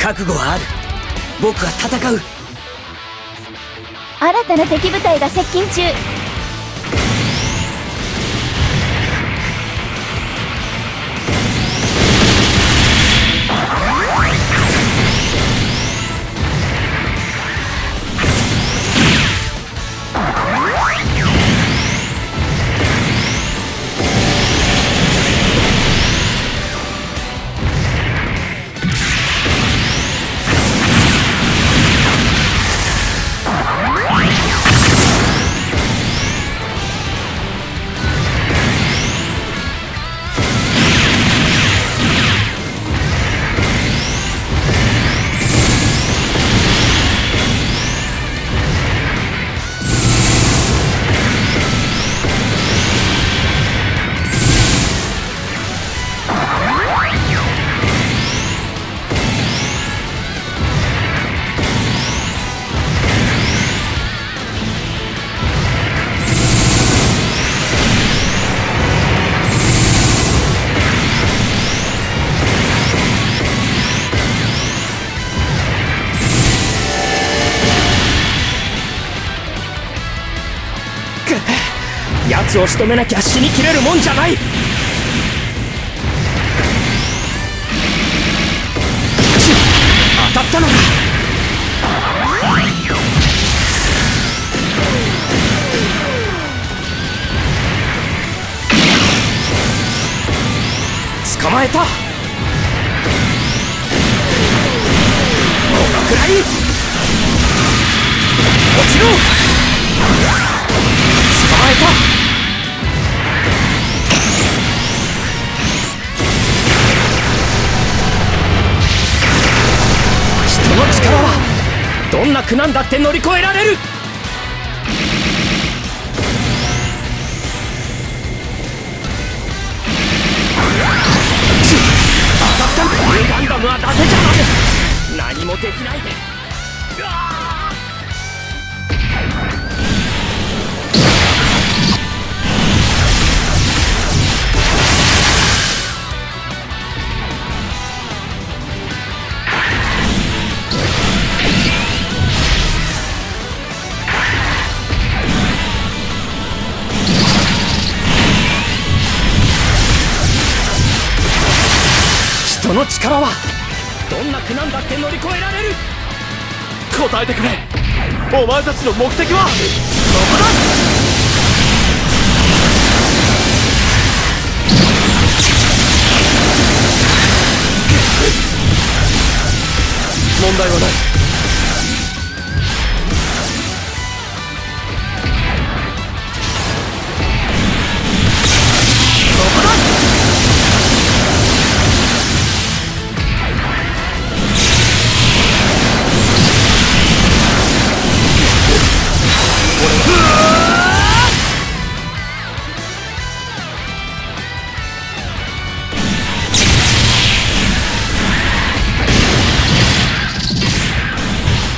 覚悟はある。僕は戦う。 新たな敵部隊が接近中。 奴を仕留めなきゃ死にきれるもんじゃない。当たったのか。捕まえた。このくらい落ちろ。捕まえた。人の力はどんな苦難だって乗り越えられる。当たった。ガンダムは伊達じゃない。何もできないで。人の力はどんな苦難だって乗り越えられる。答えてくれ。お前たちの目的はどこだ。問題はない。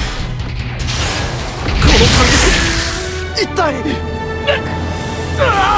一体。